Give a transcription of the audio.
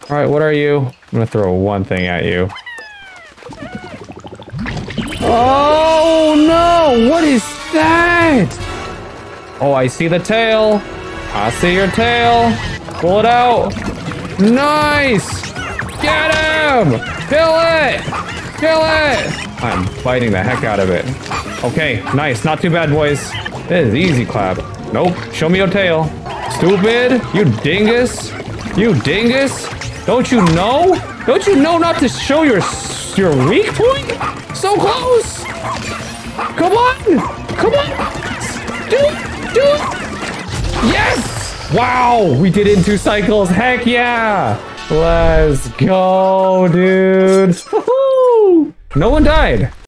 All right, what are you? I'm gonna throw one thing at you. Oh no! What is that? Oh, I see the tail. I see your tail. Pull it out. Nice! Get him! Kill it! Kill it! I'm biting the heck out of it. Okay, nice. Not too bad, boys. This is easy clap. Nope. Show me your tail. Stupid! You dingus! You dingus! Don't you know? Don't you know not to show your weak point? So close! Come on! Come on! Do it! Do it! Yes! Wow! We did it in 2 cycles. Heck yeah! Let's go, dude. Woohoo! No one died.